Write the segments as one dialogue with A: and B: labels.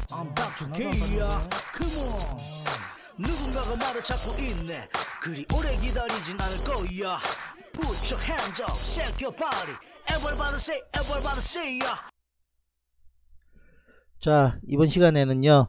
A: I'm back to K야. Come on. 누군가가 말을 찾고 있네. 그리 오래 기다리진 않을 거야. Put your hands up, shake your body. Everybody say ya.
B: 자, 이번 시간에는요,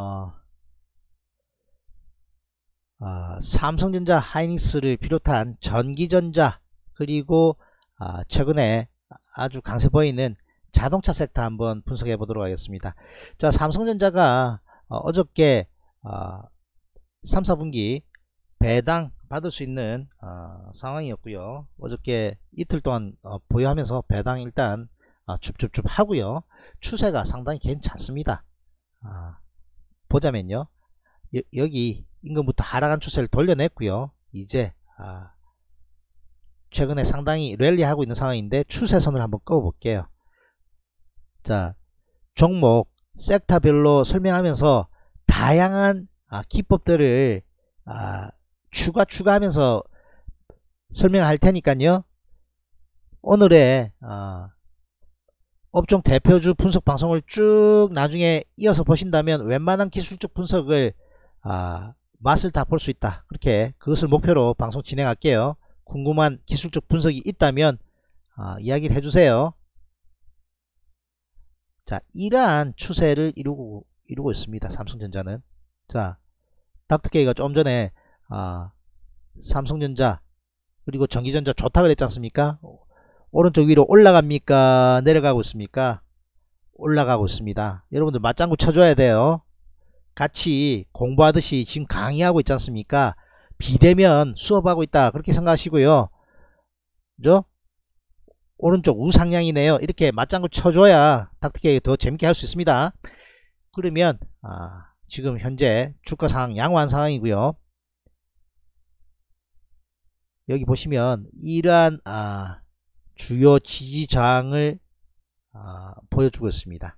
B: 삼성전자 하이닉스를 비롯한 전기전자, 그리고 최근에 아주 강세 보이는 자동차 섹터 한번 분석해 보도록 하겠습니다. 자, 삼성전자가 어저께 3, 4분기 배당 받을 수 있는 상황이었고요. 어저께 이틀 동안 보유하면서 배당 일단 줍줍줍 하고요. 추세가 상당히 괜찮습니다. 보자면요, 여기 임금부터 하락한 추세를 돌려냈고요. 이제 최근에 상당히 랠리하고 있는 상황인데 추세선을 한번 그어 볼게요. 자, 종목 섹터별로 설명하면서 다양한 기법들을 추가하면서 설명할 테니까요. 오늘의 업종 대표주 분석 방송을 쭉 나중에 이어서 보신다면 웬만한 기술적 분석을 맛을 다 볼 수 있다. 그렇게 그것을 목표로 방송 진행할게요. 궁금한 기술적 분석이 있다면 이야기를 해주세요. 자, 이러한 추세를 이루고 있습니다. 삼성전자는. 자, 닥터케이가 좀 전에 삼성전자 그리고 전기전자 좋다 그랬지 않습니까? 오른쪽 위로 올라갑니까? 내려가고 있습니까? 올라가고 있습니다. 여러분들 맞장구 쳐줘야 돼요. 같이 공부하듯이 지금 강의하고 있지 않습니까? 비대면 수업하고 있다, 그렇게 생각하시고요. 그죠? 오른쪽 우상향이네요. 이렇게 맞장구 쳐줘야 닥터케이 더 재밌게 할 수 있습니다. 그러면 지금 현재 주가 상황 양호한 상황이고요. 여기 보시면 이러한 주요 지지 저항을 보여주고 있습니다.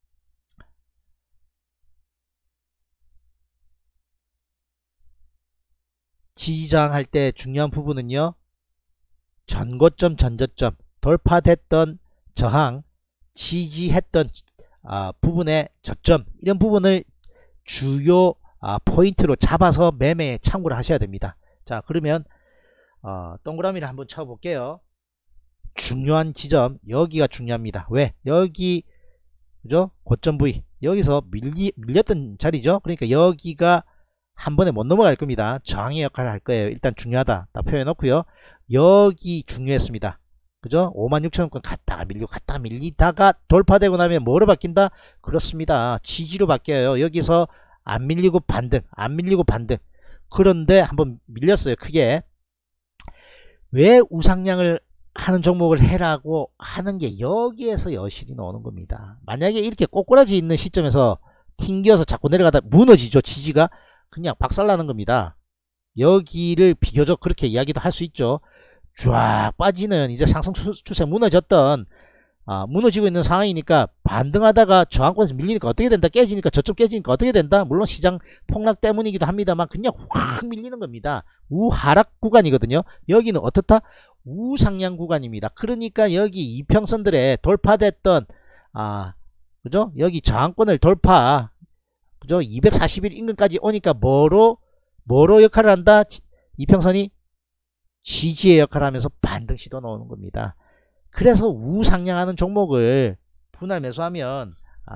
B: 지지 저항할 때 중요한 부분은요, 전고점 전저점 돌파됐던 저항, 지지했던 부분의 저점, 이런 부분을 주요 포인트로 잡아서 매매에 참고를 하셔야 됩니다. 자, 그러면 동그라미를 한번 쳐볼게요. 중요한 지점, 여기가 중요합니다. 왜? 여기 그죠? 고점 부위, 여기서 밀렸던 자리죠. 그러니까 여기가 한 번에 못 넘어갈 겁니다. 저항의 역할을 할 거예요. 일단 중요하다 딱 표현해 놓고요. 여기 중요했습니다. 그죠? 56,000원권 갔다가 밀리다가 돌파되고 나면 뭐로 바뀐다? 그렇습니다. 지지로 바뀌어요. 여기서 안 밀리고 반등, 안 밀리고 반등. 그런데 한번 밀렸어요. 크게. 왜 우상향을 하는 종목을 해라고 하는 게 여기에서 여실히 나오는 겁니다. 만약에 이렇게 꼬꾸라지 있는 시점에서 튕겨서 자꾸 내려가다 무너지죠. 지지가 그냥 박살나는 겁니다. 여기를 비교적 그렇게 이야기도 할 수 있죠. 쫙 빠지는 이제 상승 추세 무너졌던 무너지고 있는 상황이니까 반등하다가 저항권에서 밀리니까 어떻게 된다? 깨지니까 저점 깨지니까 어떻게 된다? 물론 시장 폭락 때문이기도 합니다만 그냥 확 밀리는 겁니다. 우하락 구간이거든요. 여기는 어떻다? 우상향 구간입니다. 그러니까 여기 이평선들에 돌파됐던 그죠? 여기 저항권을 돌파, 그죠? 240일 인근까지 오니까 뭐로 역할을 한다? 이평선이 지지의 역할을 하면서 반등 시도 나오는 겁니다. 그래서 우상향하는 종목을 분할 매수하면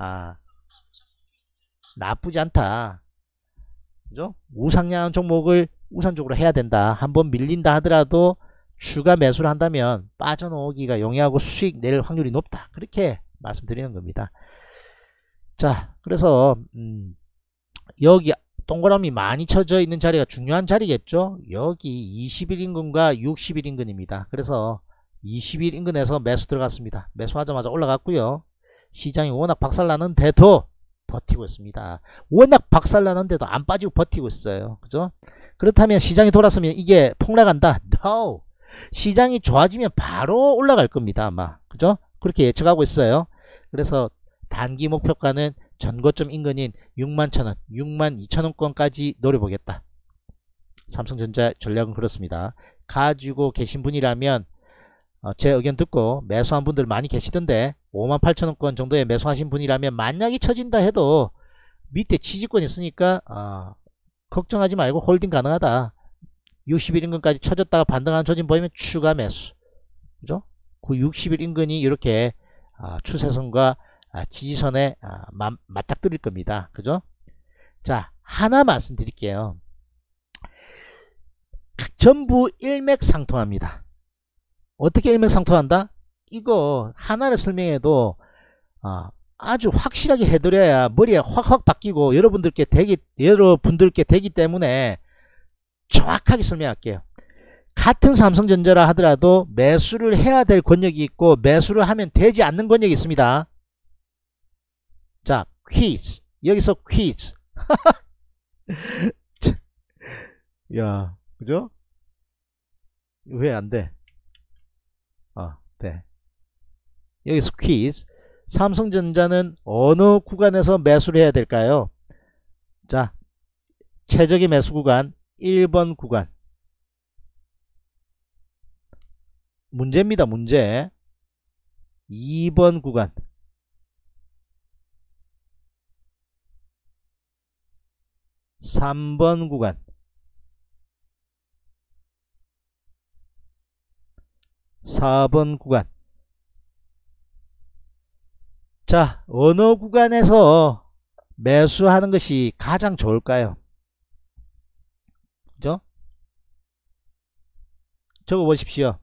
B: 나쁘지 않다. 그죠? 우상향하는 종목을 우선적으로 해야 된다. 한번 밀린다 하더라도 추가 매수를 한다면 빠져나오기가 용이하고 수익 낼 확률이 높다. 그렇게 말씀드리는 겁니다. 자, 그래서 여기 동그라미 많이 쳐져 있는 자리가 중요한 자리겠죠. 여기 20일 인근과 60일 인근입니다. 그래서 20일 인근에서 매수 들어갔습니다. 매수하자마자 올라갔고요. 시장이 워낙 박살나는데도 버티고 있습니다. 워낙 박살나는데도 안 빠지고 버티고 있어요. 그죠? 그렇다면 시장이 돌아서면 이게 폭락한다? No! 시장이 좋아지면 바로 올라갈 겁니다. 아마. 그죠? 그렇게 예측하고 있어요. 그래서 단기 목표가는 전고점 인근인 61,000원, 62,000원권까지 노려보겠다. 삼성전자 전략은 그렇습니다. 가지고 계신 분이라면 제 의견 듣고 매수한 분들 많이 계시던데 58,000원권 정도에 매수하신 분이라면 만약에 쳐진다 해도 밑에 지지권 있으니까 걱정하지 말고 홀딩 가능하다. 60일 인근까지 쳐졌다가 반등하는 조짐 보이면 추가 매수. 그죠? 그 60일 인근이 이렇게 추세선과 지지선에 맞닥뜨릴 겁니다. 그죠? 자, 하나 말씀드릴게요. 전부 일맥상통합니다. 어떻게 일맥상통한다? 이거 하나를 설명해도 아주 확실하게 해드려야 머리가 확확 바뀌고 여러분들께 되기 때문에 정확하게 설명할게요. 같은 삼성전자라 하더라도 매수를 해야 될 권역이 있고 매수를 하면 되지 않는 권역이 있습니다. 자, 퀴즈. 여기서 퀴즈. 야, 그죠? 왜 안 돼? 네. 여기서 퀴즈. 삼성전자는 어느 구간에서 매수를 해야 될까요? 자, 최적의 매수 구간 1번 구간. 문제입니다. 문제. 2번 구간. 3번 구간. 4번 구간. 자, 어느 구간에서 매수하는 것이 가장 좋을까요? 그죠? 적어 보십시오.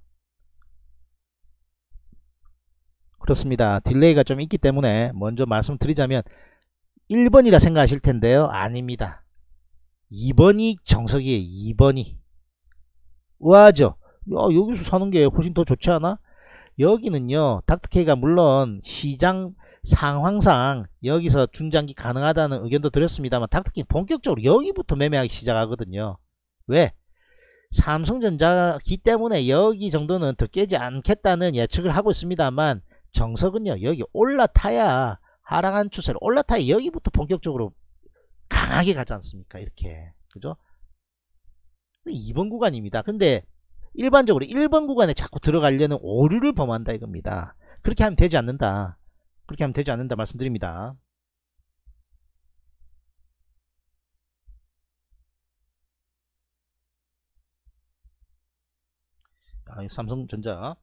B: 그렇습니다. 딜레이가 좀 있기 때문에 먼저 말씀드리자면 1번이라 생각하실 텐데요. 아닙니다. 2번이 정석이에요. 2번이. 우아하죠? 여기서 사는 게 훨씬 더 좋지 않아? 여기는요, 닥터케이가 물론 시장 상황상 여기서 중장기 가능하다는 의견도 드렸습니다만 닥터케이 본격적으로 여기부터 매매하기 시작하거든요. 왜? 삼성전자기 때문에 여기 정도는 더 깨지 않겠다는 예측을 하고 있습니다만 정석은요, 여기 올라타야 하락한 추세로 올라타야 여기부터 본격적으로 강하게 가지 않습니까? 이렇게. 그죠? 2번 구간입니다. 근데 일반적으로 1번 구간에 자꾸 들어가려는 오류를 범한다 이겁니다. 그렇게 하면 되지 않는다. 그렇게 하면 되지 않는다 말씀드립니다. 삼성전자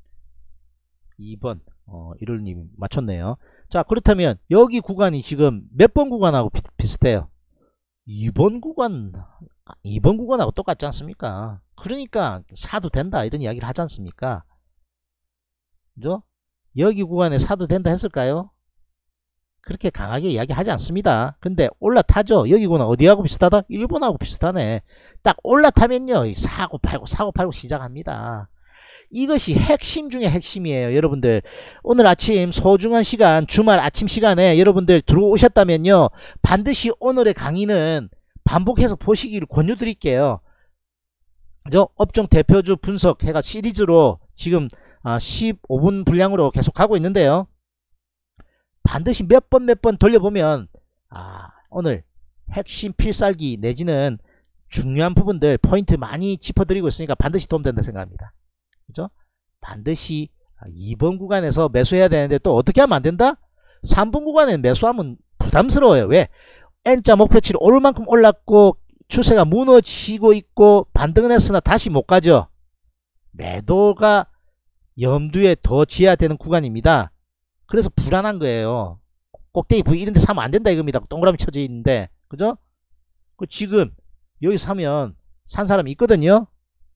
B: 2번 1월님 맞췄네요. 자, 그렇다면 여기 구간이 지금 몇 번 구간하고 비슷해요? 2번 구간하고 똑같지 않습니까? 그러니까 사도 된다 이런 이야기를 하지 않습니까? 그죠? 여기 구간에 사도 된다 했을까요? 그렇게 강하게 이야기하지 않습니다. 근데 올라타죠. 여기 구간 어디하고 비슷하다? 1번하고 비슷하네. 딱 올라타면요, 사고 팔고 시작합니다. 이것이 핵심 중에 핵심이에요. 여러분들 오늘 아침 소중한 시간, 주말 아침 시간에 여러분들 들어오셨다면요, 반드시 오늘의 강의는 반복해서 보시기를 권유드릴게요. 그죠? 업종 대표주 분석 해가 시리즈로 지금 15분 분량으로 계속 가고 있는데요, 반드시 몇 번 돌려보면 오늘 핵심 필살기 내지는 중요한 부분들 포인트 많이 짚어드리고 있으니까 반드시 도움된다 생각합니다. 그죠? 반드시 2번 구간에서 매수해야 되는데 또 어떻게 하면 안된다? 3번 구간에 매수하면 부담스러워요. 왜? N자 목표치를 오를 만큼 올랐고 추세가 무너지고 있고 반등을 했으나 다시 못 가죠. 매도가 염두에 더 지어야 되는 구간입니다. 그래서 불안한 거예요. 꼭대기 부위 이런 데 사면 안 된다 이겁니다. 동그라미 쳐져 있는데. 그죠? 지금 여기 사면 산 사람이 있거든요.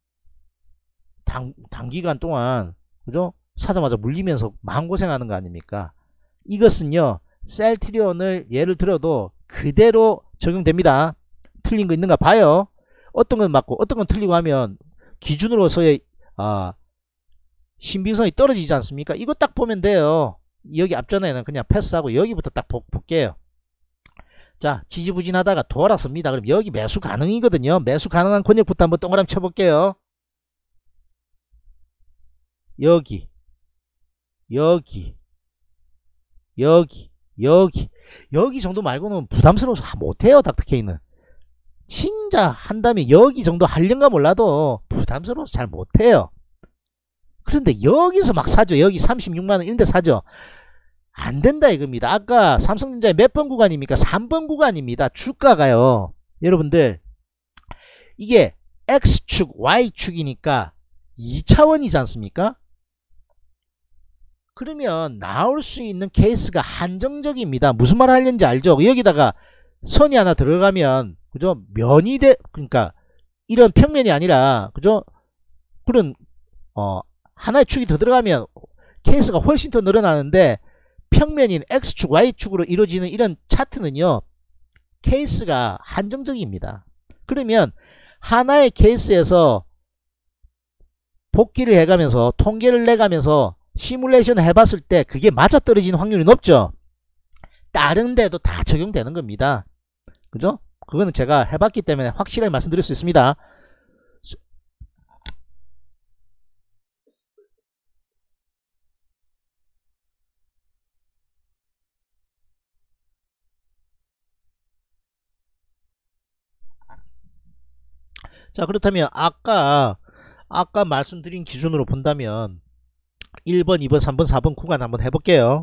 B: 단기간 동안. 그죠? 사자마자 물리면서 마음고생하는 거 아닙니까? 이것은요, 셀트리온을 예를 들어도 그대로 적용됩니다. 틀린 거 있는가 봐요. 어떤 건 맞고 어떤 건 틀리고 하면 기준으로서의 신빙성이 떨어지지 않습니까? 이거 딱 보면 돼요. 여기 앞전에는 그냥 패스하고 여기부터 딱 볼게요. 자, 지지부진하다가 돌아섭니다. 그럼 여기 매수 가능이거든요. 매수 가능한 권역부터 한번 동그라미 쳐볼게요. 여기 정도 말고는 부담스러워서 못해요. 닥터케이는 진짜 한다면 여기 정도 하려는가 몰라도 부담스러워서 잘 못해요. 그런데 여기서 막 사죠. 여기 36만원 이런데 사죠. 안 된다 이겁니다. 아까 삼성전자의 몇 번 구간입니까? 3번 구간입니다. 주가가요. 여러분들 이게 X축, Y축이니까 2차원이지 않습니까? 그러면 나올 수 있는 케이스가 한정적입니다. 무슨 말 하려는지 알죠? 여기다가 선이 하나 들어가면 그죠? 그러니까 이런 평면이 아니라 그죠? 그런 하나의 축이 더 들어가면 케이스가 훨씬 더 늘어나는데 평면인 X축, Y축으로 이루어지는 이런 차트는요. 케이스가 한정적입니다. 그러면 하나의 케이스에서 복기를 해가면서 통계를 내가면서 시뮬레이션을 해봤을 때 그게 맞아떨어지는 확률이 높죠. 다른 데도 다 적용되는 겁니다. 그죠? 그거는 제가 해봤기 때문에 확실하게 말씀드릴 수 있습니다. 자, 그렇다면 아까 말씀드린 기준으로 본다면 1번, 2번, 3번, 4번 구간 한번 해볼게요.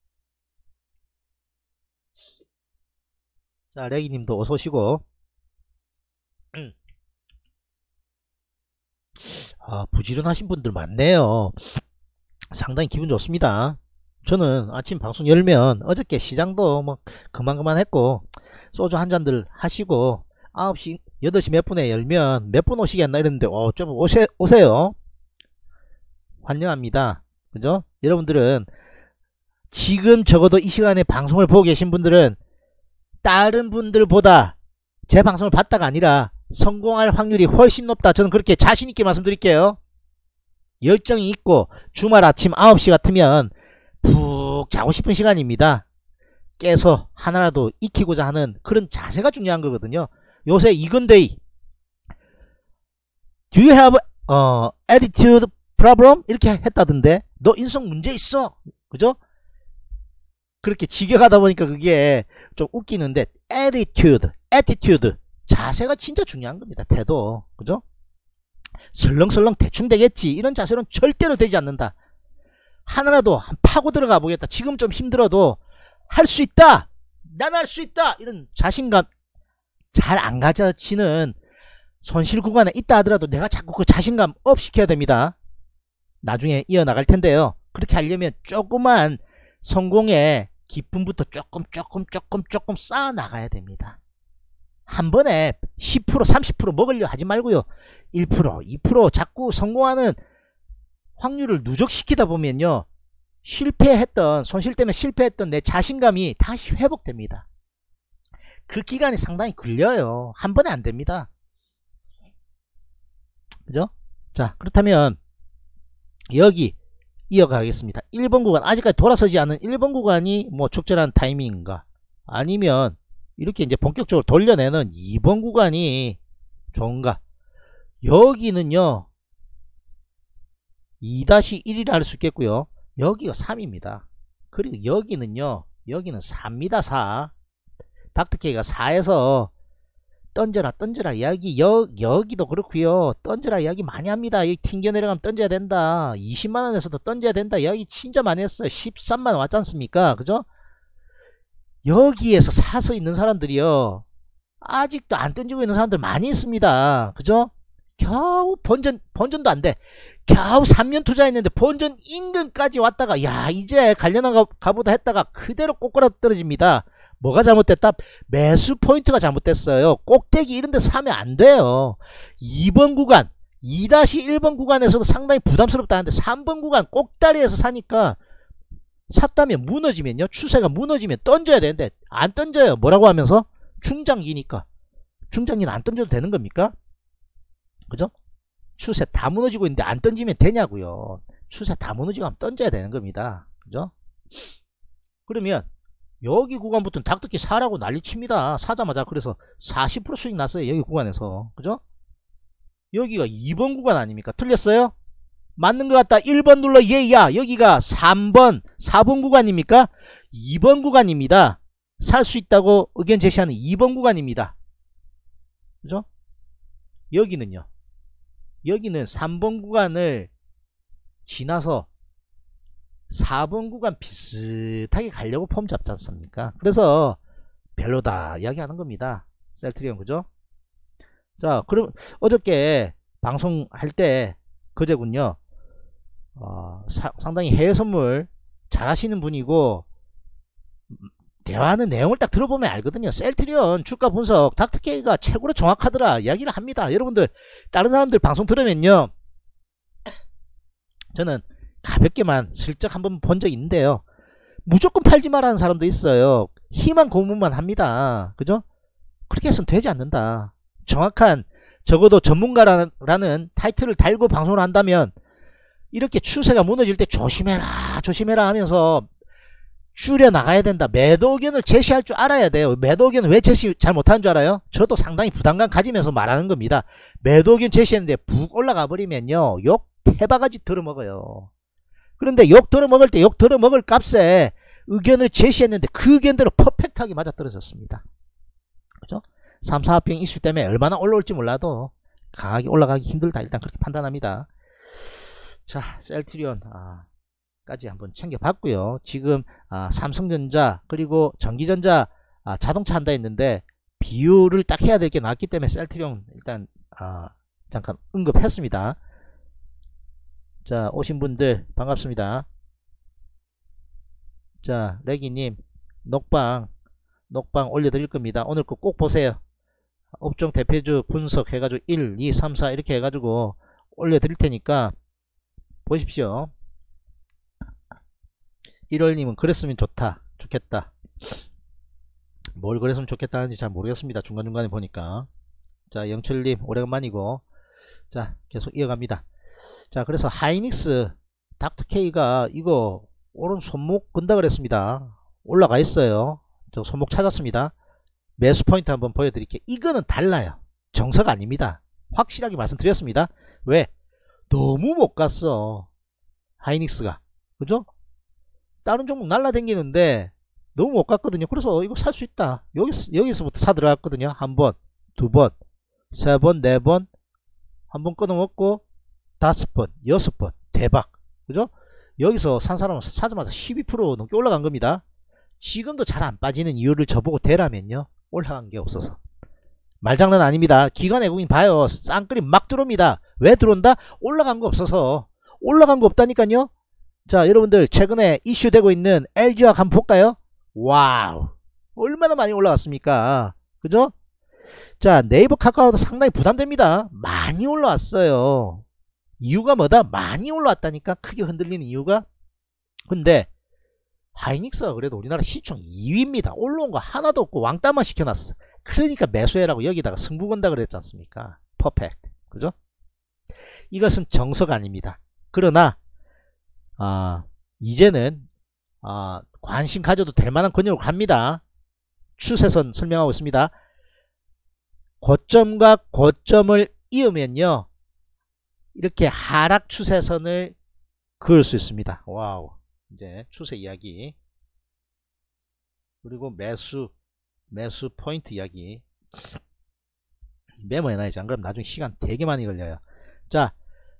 B: 자, 레기님도 어서 오시고. 부지런하신 분들 많네요. 상당히 기분 좋습니다. 저는 아침 방송 열면 어저께 시장도 뭐 그만 했고 소주 한 잔들 하시고 9시 8시 몇 분에 열면 몇 분 오시겠나 이랬는데 좀 오세요. 환영합니다. 그죠? 여러분들은 지금 적어도 이 시간에 방송을 보고 계신 분들은 다른 분들보다 제 방송을 봤다가 아니라 성공할 확률이 훨씬 높다. 저는 그렇게 자신있게 말씀드릴게요. 열정이 있고 주말 아침 9시 같으면 푹 자고 싶은 시간입니다. 깨서 하나라도 익히고자 하는 그런 자세가 중요한 거거든요. 요새 이건데이 Do you have attitude problem? 이렇게 했다던데 너 인성 문제 있어. 그죠? 그렇게 직역하다 보니까 그게 좀 웃기는데 attitude 자세가 진짜 중요한 겁니다. 태도. 그죠? 설렁설렁 대충 되겠지 이런 자세로는 절대로 되지 않는다. 하나라도 파고 들어가 보겠다. 지금 좀 힘들어도 할 수 있다. 나는 할 수 있다. 이런 자신감 잘 안 가져지는 손실 구간에 있다 하더라도 내가 자꾸 그 자신감 업 시켜야 됩니다. 나중에 이어나갈 텐데요. 그렇게 하려면 조그만 성공의 기쁨부터 조금 쌓아 나가야 됩니다. 한 번에 10% 30% 먹으려 하지 말고요. 1% 2% 자꾸 성공하는 확률을 누적시키다 보면요. 손실 때문에 실패했던 내 자신감이 다시 회복됩니다. 그 기간이 상당히 걸려요. 한 번에 안 됩니다. 그죠? 자, 그렇다면 여기 이어가겠습니다. 1번 구간 아직까지 돌아서지 않은 1번 구간이 뭐 적절한 타이밍인가 아니면 이렇게 이제 본격적으로 돌려내는 2번 구간이 좋은가. 여기는요 2-1이라 할 수 있겠고요. 여기가 3입니다. 그리고 여기는요 여기는 4입니다. 4. 닥터케이가 4에서 던져라 이야기 여기도 그렇고요. 던져라 이야기 많이 합니다. 여기 튕겨 내려가면 던져야 된다. 20만원에서도 던져야 된다. 이야기 진짜 많이 했어요. 13만원 왔지 않습니까? 그죠? 여기에서 사서 있는 사람들이요 아직도 안 던지고 있는 사람들 많이 있습니다. 그죠? 겨우 본전도 안 돼. 겨우 3년 투자했는데 본전 인근까지 왔다가 야 이제 관련한 가보다 했다가 그대로 꼬꾸라져 떨어집니다. 뭐가 잘못됐다? 매수 포인트가 잘못됐어요. 꼭대기 이런 데 사면 안 돼요. 2번 구간 2-1번 구간에서도 상당히 부담스럽다 하는데 3번 구간 꼭다리에서 사니까 샀다면 무너지면요 추세가 무너지면 던져야 되는데 안 던져요. 뭐라고 하면서? 중장기니까. 중장기는 안 던져도 되는 겁니까? 그죠? 추세 다 무너지고 있는데 안 던지면 되냐고요. 추세 다 무너지고 하면 던져야 되는 겁니다. 그죠? 그러면 여기 구간부터는 닥터키 사라고 난리칩니다. 사자마자 그래서 40% 수익 났어요. 여기 구간에서. 그죠? 여기가 2번 구간 아닙니까? 틀렸어요? 맞는 것 같다. 1번 눌러 예야. 여기가 3번 4번 구간입니까? 2번 구간입니다. 살 수 있다고 의견 제시하는 2번 구간입니다. 그죠? 여기는요. 여기는 3번 구간을 지나서 4번 구간 비슷하게 가려고 폼 잡지 않습니까? 그래서 별로다 이야기하는 겁니다. 셀트리온. 그죠? 자, 그럼 어저께 방송할 때 그제군요. 상당히 해외 선물 잘 하시는 분이고, 대화하는 내용을 딱 들어보면 알거든요. 셀트리온 주가 분석 닥터케이가 최고로 정확하더라 이야기를 합니다. 여러분들 다른 사람들 방송 들으면요, 저는 가볍게만 슬쩍 한번 본 적이 있는데요, 무조건 팔지 말라는 사람도 있어요. 희망 고문만 합니다. 그죠? 그렇게 해서는 되지 않는다. 정확한, 적어도 전문가라는 타이틀을 달고 방송을 한다면 이렇게 추세가 무너질 때 조심해라 조심해라 하면서 줄여 나가야 된다. 매도 의견을 제시할 줄 알아야 돼요. 매도 의견을 왜 제시 잘 못하는 줄 알아요? 저도 상당히 부담감 가지면서 말하는 겁니다. 매도 의견 제시했는데 북 올라가 버리면요, 욕 태바가지 들어먹어요. 그런데 욕 들어먹을 때 욕 들어먹을 값에 의견을 제시했는데 그 의견대로 퍼펙트하게 맞아떨어졌습니다. 그죠? 3, 4합병 이슈 때문에 얼마나 올라올지 몰라도 강하게 올라가기 힘들다, 일단 그렇게 판단합니다. 자, 셀트리온 까지 한번 챙겨봤고요. 지금 삼성전자 그리고 전기전자 자동차 한다 했는데 비율을 딱 해야 될 게 나왔기 때문에 셀트리온 일단 잠깐 언급했습니다. 자, 오신 분들 반갑습니다. 자, 레기님 녹방 올려드릴 겁니다. 오늘 거 꼭 보세요. 업종 대표주 분석 해가지고 1, 2, 3, 4 이렇게 해가지고 올려드릴 테니까 보십시오. 1월님은 그랬으면 좋겠다. 뭘 그랬으면 좋겠다 하는지 잘 모르겠습니다. 중간중간에 보니까. 자, 영철님 오래간만이고. 자, 계속 이어갑니다. 자, 그래서 하이닉스 닥터케이가 이거 오른 손목 건다 그랬습니다. 올라가 있어요. 저 손목 찾았습니다. 매수 포인트 한번 보여드릴게요. 이거는 달라요. 정석 아닙니다. 확실하게 말씀드렸습니다. 왜? 너무 못 갔어, 하이닉스가. 그죠? 다른 종목 날라다니는데 너무 못 갔거든요. 그래서 이거 살 수 있다. 여기서부터 사 들어갔거든요. 한 번, 두 번, 세 번, 네 번, 한 번 끊어먹고 5번, 6번 대박. 그죠? 여기서 산 사람은 사자마자 12% 넘게 올라간 겁니다. 지금도 잘 안 빠지는 이유를 저보고 대라면요, 올라간 게 없어서. 말장난 아닙니다. 기관 외국인 봐요. 쌍끌이 막 들어옵니다. 왜 들어온다? 올라간 거 없어서. 올라간 거 없다니까요. 자, 여러분들 최근에 이슈되고 있는 LG화학 한번 볼까요? 와우, 얼마나 많이 올라왔습니까? 그죠? 자, 네이버 카카오도 상당히 부담됩니다. 많이 올라왔어요. 이유가 뭐다? 많이 올라왔다니까. 크게 흔들리는 이유가. 근데 하이닉스가 그래도 우리나라 시총 2위입니다. 올라온 거 하나도 없고 왕따만 시켜놨어. 그러니까 매수해라고 여기다가 승부 건다 그랬지 않습니까? 퍼펙트. 그죠? 이것은 정석 아닙니다. 그러나 이제는 관심 가져도 될 만한 권역으로 갑니다. 추세선 설명하고 있습니다. 고점과 고점을 이으면요, 이렇게 하락 추세선을 그을 수 있습니다. 와우. 이제 추세 이야기, 그리고 매수 포인트 이야기 메모해놔야지. 안 그러면 나중에 시간 되게 많이 걸려요. 자,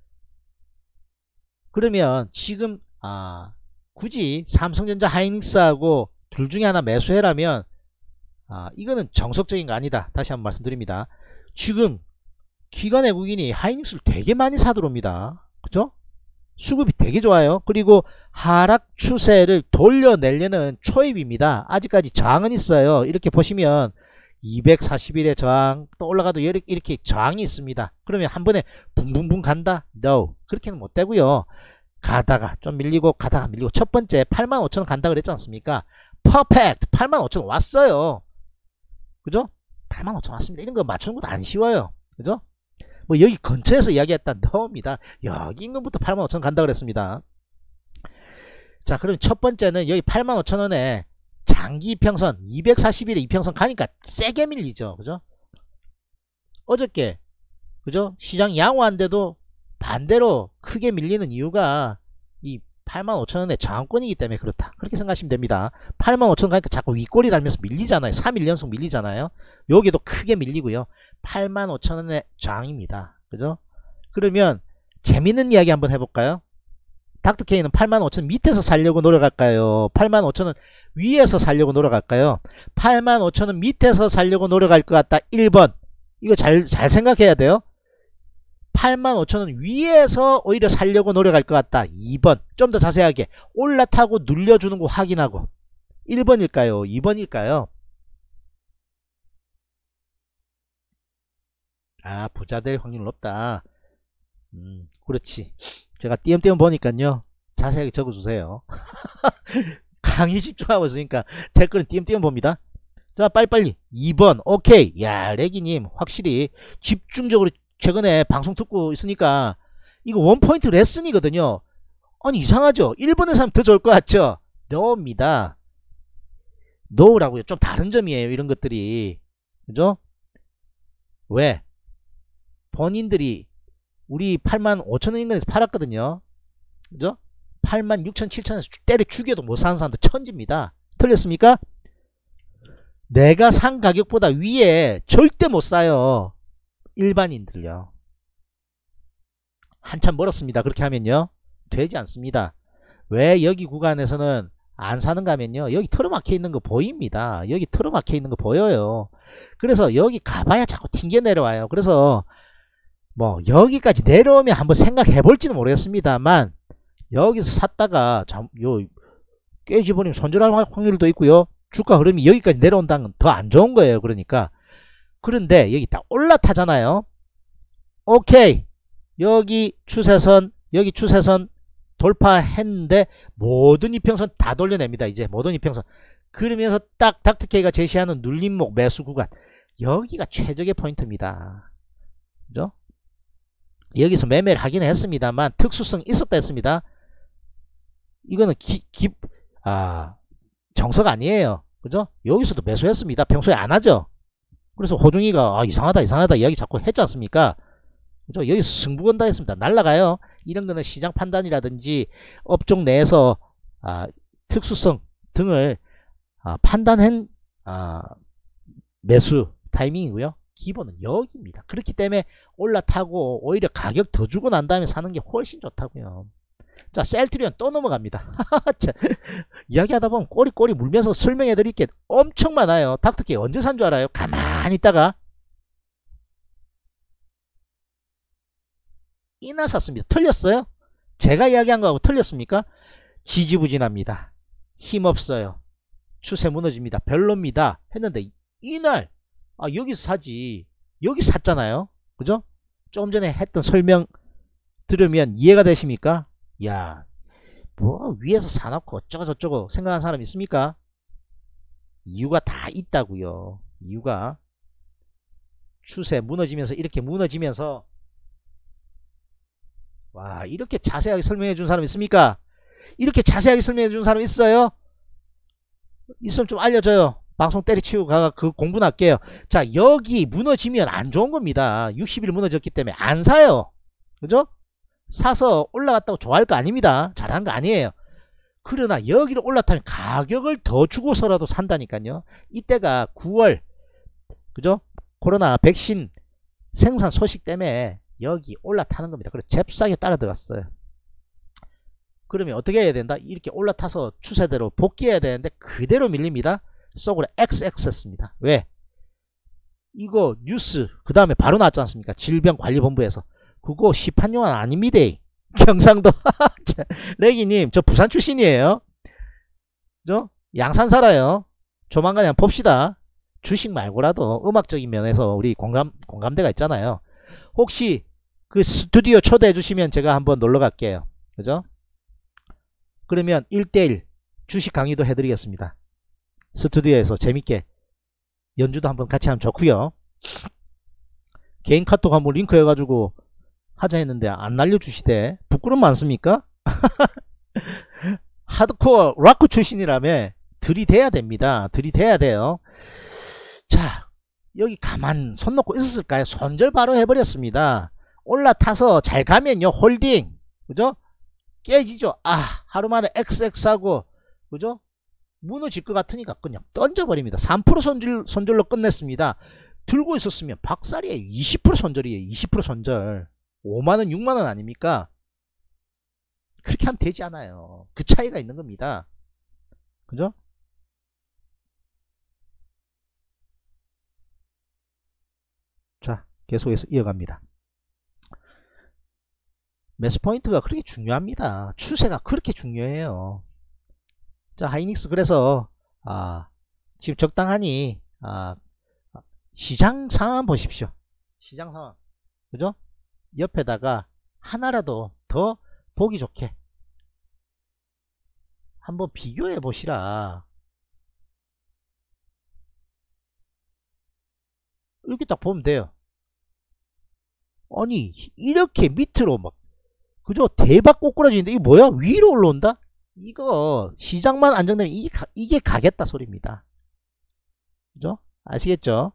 B: 그러면 지금 굳이 삼성전자 하이닉스하고 둘 중에 하나 매수해라면 이거는 정석적인 거 아니다. 다시 한번 말씀드립니다. 지금 기관 외국인이 하이닉스를 되게 많이 사들어옵니다. 그죠? 수급이 되게 좋아요. 그리고 하락 추세를 돌려내려는 초입입니다. 아직까지 저항은 있어요. 이렇게 보시면 241의 저항, 또 올라가도 이렇게 저항이 있습니다. 그러면 한 번에 붕붕붕 간다? No. 그렇게는 못 되고요. 가다가 좀 밀리고 가다가 밀리고, 첫 번째 85,000원 간다 그랬지 않습니까? 퍼펙트 85,000원 왔어요. 그죠? 85,000원 왔습니다. 이런 거 맞추는 것도 안 쉬워요. 그죠? 뭐 여기 근처에서 이야기했다 너입니다. 여기 인근부터 85,000원 간다 그랬습니다. 자, 그럼 첫 번째는 여기 85,000원에 장기 이평선 241의 이평선 가니까 세게 밀리죠. 그죠? 어저께 그죠? 시장 양호한데도 반대로 크게 밀리는 이유가 이 85,000원의 저항권이기 때문에 그렇다. 그렇게 생각하시면 됩니다. 85,000원 가니까 자꾸 윗꼬리 달면서 밀리잖아요. 3일 연속 밀리잖아요. 여기도 크게 밀리고요. 85,000원의 저항입니다. 그죠? 그러면 재밌는 이야기 한번 해볼까요? 닥터케이는 85,000 밑에서 살려고 노력할까요? 85,000은 위에서 살려고 노력할까요? 85,000은 밑에서 살려고 노력할 것 같다. 1번. 이거 잘 생각해야 돼요. 85,000은 위에서 오히려 살려고 노력할 것 같다. 2번. 좀 더 자세하게 올라타고 눌려주는 거 확인하고. 1번일까요? 2번일까요? 아, 부자 될 확률 높다. 그렇지. 제가 띄엄띄엄 보니까요. 자세하게 적어주세요. 강의 집중하고 있으니까 댓글은 띄엄띄엄 봅니다. 자, 빨리빨리. 2번. 오케이. 야, 레기님 확실히 집중적으로 최근에 방송 듣고 있으니까 이거 원포인트 레슨이거든요. 아니, 이상하죠? 1번에서 하면 더 좋을 것 같죠? 노입니다. 노라고요. 좀 다른 점이에요. 이런 것들이. 그죠? 왜? 본인들이 우리 85,000원인근에서 팔았거든요. 그죠? 86,000, 7,000원에서 때려 죽여도 못 사는 사람도 천지입니다. 틀렸습니까? 내가 산 가격보다 위에 절대 못 사요. 일반인들요. 한참 멀었습니다. 그렇게 하면요. 되지 않습니다. 왜 여기 구간에서는 안 사는가 하면요. 여기 틀어막혀 있는 거 보입니다. 여기 틀어막혀 있는 거 보여요. 그래서 여기 가봐야 자꾸 튕겨 내려와요. 그래서 뭐 여기까지 내려오면 한번 생각해 볼지는 모르겠습니다만 여기서 샀다가 깨지버리면 손절할 확률도 있고요. 주가 흐름이 여기까지 내려온다는 건 더 안 좋은 거예요. 그런데 여기 딱 올라타잖아요. 오케이. 여기 추세선 돌파했는데 모든 이평선 다 돌려냅니다. 이제 모든 이평선. 그러면서 딱 닥터케이가 제시하는 눌림목 매수 구간. 여기가 최적의 포인트입니다. 그죠? 여기서 매매를 하긴 했습니다만 특수성이 있었다 했습니다. 이거는 정석 아니에요. 그죠? 여기서도 매수했습니다. 평소에 안 하죠. 그래서 호중이가 이상하다 이야기 자꾸 했지 않습니까? 그죠? 여기서 승부 건다 했습니다. 날라가요. 이런 거는 시장 판단이라든지 업종 내에서 특수성 등을 판단한 매수 타이밍이고요. 기본은 여기입니다. 그렇기 때문에 올라타고 오히려 가격 더 주고 난 다음에 사는 게 훨씬 좋다고요. 자, 셀트리온 또 넘어갑니다. 이야기하다 보면 꼬리 물면서 설명해 드릴 게 엄청 많아요. 닥터케이 언제 산 줄 알아요? 가만히 있다가 이날 샀습니다. 틀렸어요? 제가 이야기한 거하고 틀렸습니까? 지지부진합니다. 힘없어요. 추세 무너집니다. 별로입니다. 했는데 이날 여기서 사지. 여기 샀잖아요. 그죠? 조금 전에 했던 설명 들으면 이해가 되십니까? 야, 뭐 위에서 사놓고 어쩌고 저쩌고 생각하는 사람 있습니까? 이유가 다 있다고요. 이유가 추세 무너지면서 이렇게 무너지면서 와, 이렇게 자세하게 설명해 준 사람 있습니까? 이렇게 자세하게 설명해 준 사람 있어요? 있으면 좀 알려줘요. 방송 때려치우고 가가 그 공부나 할게요. 자, 여기 무너지면 안 좋은 겁니다. 60일 무너졌기 때문에 안 사요. 그죠? 사서 올라갔다고 좋아할 거 아닙니다. 잘한 거 아니에요. 그러나 여기를 올라타면 가격을 더 주고서라도 산다니까요. 이때가 9월 그죠? 코로나 백신 생산 소식 때문에 여기 올라타는 겁니다. 그래서 잽싸게 따라 들어갔어요. 그러면 어떻게 해야 된다? 이렇게 올라타서 추세대로 복귀해야 되는데 그대로 밀립니다. 속으로 XX 했습니다. 왜? 이거 뉴스 그 다음에 바로 나왔지 않습니까? 질병관리본부에서. 그거 시판용은 아닙니다. 경상도. 레기님 저 부산 출신이에요. 저 양산 살아요. 조만간 그냥 봅시다. 주식 말고라도 음악적인 면에서 우리 공감대가 있잖아요. 혹시 그 스튜디오 초대해 주시면 제가 한번 놀러 갈게요. 그죠? 그러면 1대1 주식 강의도 해드리겠습니다. 스튜디오에서 재밌게 연주도 한번 같이 하면 좋고요. 개인 카톡 한번 링크 해가지고 하자 했는데 안 날려주시대. 부끄러움 많습니까? 하드코어 락커 출신이라며 들이대야 됩니다. 들이대야 돼요. 자, 여기 가만 손 놓고 있었을까요? 손절 바로 해버렸습니다. 올라타서 잘 가면요 홀딩 그죠? 깨지죠. 하루 만에 XX하고 그죠? 무너질 것 같으니까 그냥 던져버립니다. 3% 손절로 끝냈습니다. 들고 있었으면 박살이에요. 20% 손절이에요. 20% 손절. 5만원 6만원 아닙니까? 그렇게 하면 되지 않아요. 그 차이가 있는 겁니다. 그죠? 자, 계속해서 이어갑니다. 매수 포인트가 그렇게 중요합니다. 추세가 그렇게 중요해요. 자, 하이닉스 그래서 지금 적당하니 시장 상황 보십시오. 시장 상황. 그죠? 옆에다가 하나라도 더 보기 좋게 한번 비교해 보시라. 이렇게 딱 보면 돼요. 아니 이렇게 밑으로 막 그죠? 대박 꼬꾸라지는데 이게 뭐야? 위로 올라온다? 이거 시장만 안정되면 이게 가겠다 소리입니다. 그죠? 아시겠죠?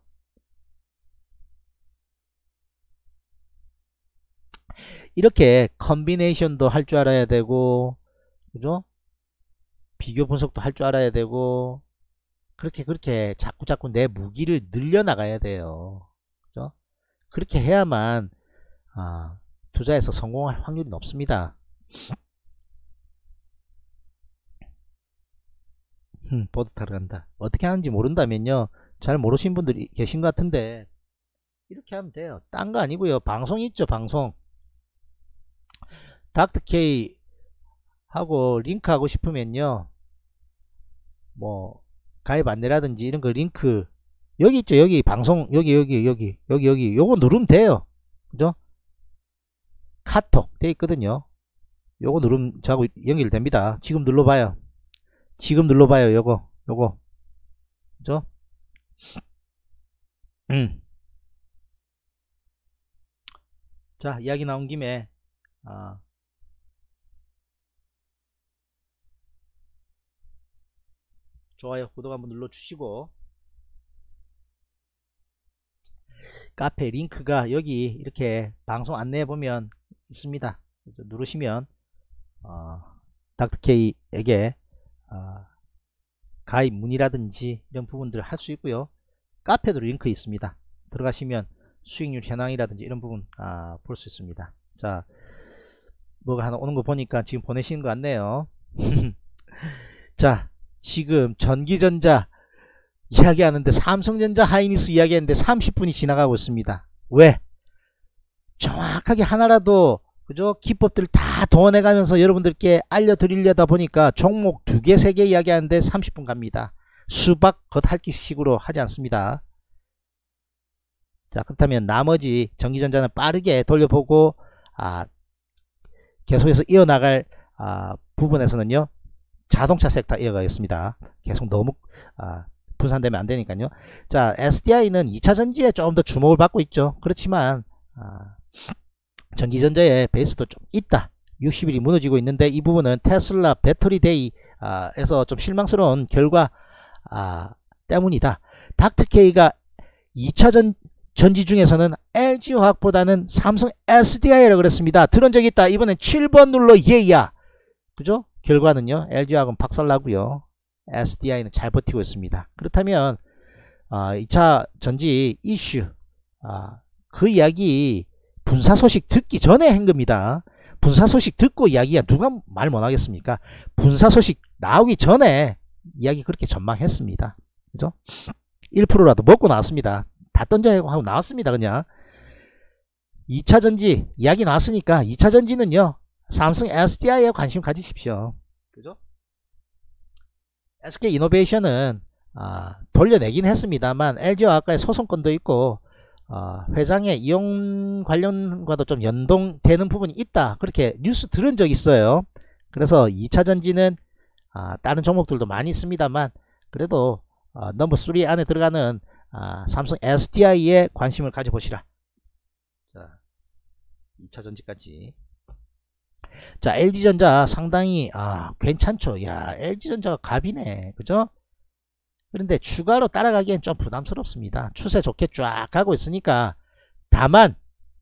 B: 이렇게 컨비네이션도 할 줄 알아야 되고, 그죠? 비교 분석도 할 줄 알아야 되고, 그렇게 자꾸 내 무기를 늘려나가야 돼요. 그죠? 그렇게 해야만 투자에서 성공할 확률이 높습니다. 보드 타러 간다. 어떻게 하는지 모른다면요, 잘 모르신 분들이 계신 것 같은데 이렇게 하면 돼요. 딴 거 아니고요. 방송 있죠, 방송. 닥터케이 하고 링크 하고 싶으면요, 뭐 가입 안내라든지 이런 거 링크 여기 있죠. 여기 방송 여기 요거 누르면 돼요. 그죠? 카톡 돼 있거든요. 요거 누르면 저하고 연결됩니다. 지금 눌러봐요. 지금 눌러봐요. 요거 그죠? 자, 이야기 나온 김에 좋아요, 구독 한번 눌러주시고, 카페 링크가 여기 이렇게 방송 안내해 보면 있습니다. 누르시면 닥터케이에게 가입 문의라든지 이런 부분들을 할 수 있고요. 카페도 링크 있습니다. 들어가시면 수익률 현황이라든지 이런 부분 볼 수 있습니다. 자, 뭐가 하나 오는 거 보니까 지금 보내시는 것 같네요. 자, 지금 전기전자 이야기하는데, 삼성전자 하이닉스 이야기하는데 30분이 지나가고 있습니다. 왜? 정확하게 하나라도 그죠? 기법들 다 도원해가면서 여러분들께 알려드리려다 보니까 종목 2개 3개 이야기하는데 30분 갑니다. 수박 겉핥기식으로 하지 않습니다. 자, 그렇다면 나머지 전기전자는 빠르게 돌려보고 계속해서 이어나갈 부분에서는요, 자동차 섹터 이어가겠습니다. 계속 너무 분산되면 안 되니까요. 자, SDI는 2차전지에 조금 더 주목을 받고 있죠. 그렇지만 전기전자의 베이스도 좀 있다. 60일이 무너지고 있는데, 이 부분은 테슬라 배터리 데이에서 좀 실망스러운 결과 때문이다. 닥터케이가 2차 전지 중에서는 LG화학보다는 삼성 SDI라고 그랬습니다. 들은 적 있다. 이번엔 7번 눌러 예야. 그죠? 결과는요, LG화학은 박살나고요, SDI는 잘 버티고 있습니다. 그렇다면 2차 전지 이슈 그 이야기 분사 소식 듣기 전에 한 겁니다. 분사 소식 듣고 이야기가 누가 말 못하겠습니까? 분사 소식 나오기 전에 이야기 그렇게 전망했습니다. 그죠? 1%라도 먹고 나왔습니다. 다 던져야 하고 나왔습니다. 그냥 2차 전지 이야기 나왔으니까 2차 전지는요, 삼성 SDI에 관심 가지십시오. 그죠? SK 이노베이션은 돌려내긴 했습니다만 LG화학과의 소송권도 있고 회장의 이용 관련과도 좀 연동되는 부분이 있다, 그렇게 뉴스 들은 적 있어요. 그래서 2차 전지는 다른 종목들도 많이 있습니다만, 그래도 넘버 3 안에 들어가는 삼성 SDI에 관심을 가져보시라. 자, 2차 전지까지. 자, LG전자 상당히 괜찮죠. 야, LG전자가 갑이네. 그죠? 그런데 추가로 따라가기엔 좀 부담스럽습니다. 추세 좋게 쫙 가고 있으니까. 다만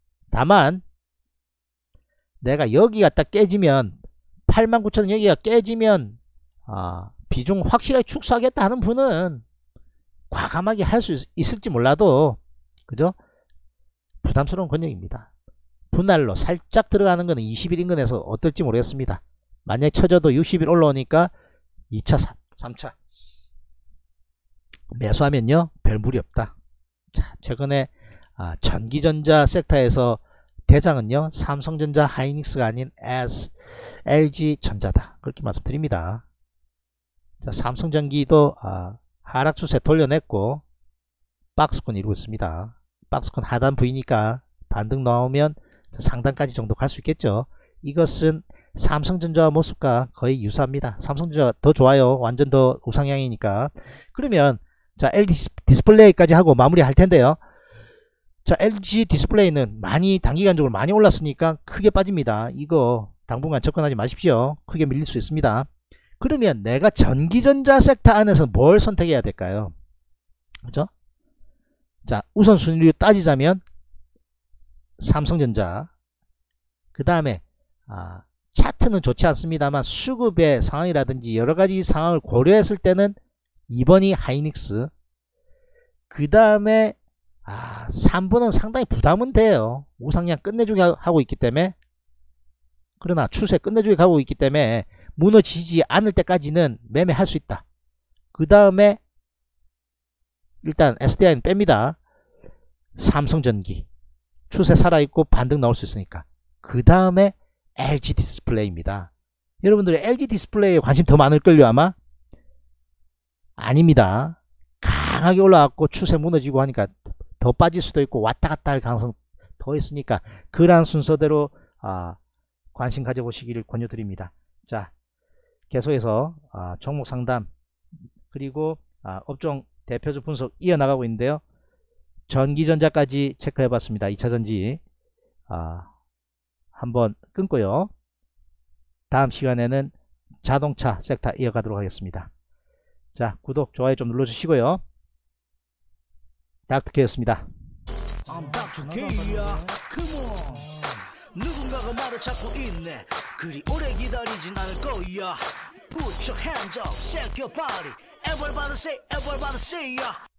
B: 내가 여기가 딱 깨지면, 89,000원 여기가 깨지면 비중 확실하게 축소하겠다 하는 분은 과감하게 할 수 있을지 몰라도, 그죠? 부담스러운 권역입니다. 분할로 살짝 들어가는 거는 20일 인근에서 어떨지 모르겠습니다. 만약에 쳐져도 60일 올라오니까 2차 3차 매수하면요 별 무리 없다. 자, 최근에 전기전자 섹터에서 대장은요 삼성전자 하이닉스가 아닌 LG전자다 그렇게 말씀드립니다. 자, 삼성전기도 하락 추세 돌려냈고 박스권 이루고 있습니다. 박스권 하단 부위니까 반등 나오면 상단까지 정도 갈 수 있겠죠. 이것은 삼성전자 모습과 거의 유사합니다. 삼성전자 더 좋아요. 완전 더 우상향이니까. 그러면 자 LG 디스플레이까지 하고 마무리 할 텐데요. 자 LG 디스플레이는 많이 단기간적으로 많이 올랐으니까 크게 빠집니다. 이거 당분간 접근하지 마십시오. 크게 밀릴 수 있습니다. 그러면 내가 전기전자 섹터 안에서 뭘 선택해야 될까요? 그죠? 자 우선순위로 따지자면 삼성전자, 그 다음에 차트는 좋지 않습니다만 수급의 상황이라든지 여러가지 상황을 고려했을 때는 2번이 하이닉스, 그 다음에 3번은 상당히 부담은 돼요. 우상향 끝내주기 하고 있기 때문에. 그러나 추세 끝내주기 하고 있기 때문에 무너지지 않을 때까지는 매매할 수 있다. 그 다음에 일단 SDI는 뺍니다. 삼성전기 추세 살아있고 반등 나올 수 있으니까. 그 다음에 LG 디스플레이입니다. 여러분들이 LG 디스플레이에 관심 더 많을걸요 아마? 아닙니다. 강하게 올라왔고 추세 무너지고 하니까 더 빠질 수도 있고 왔다 갔다 할 가능성 더 있으니까 그러한 순서대로 관심 가져보시기를 권유드립니다. 자, 계속해서 종목 상담 그리고 업종 대표주 분석 이어나가고 있는데요. 전기전자까지 체크해봤습니다. 2차전지 한번 끊고요. 다음 시간에는 자동차 섹터 이어가도록 하겠습니다. 자, 구독, 좋아요 좀 눌러주시고요. 닥터케였습니다.
A: 누군가가 말을 찾고 있네. 그리 오래 기다리진 않을 거야. Put your hands up, shake your body. Everybody say, everybody say, yeah.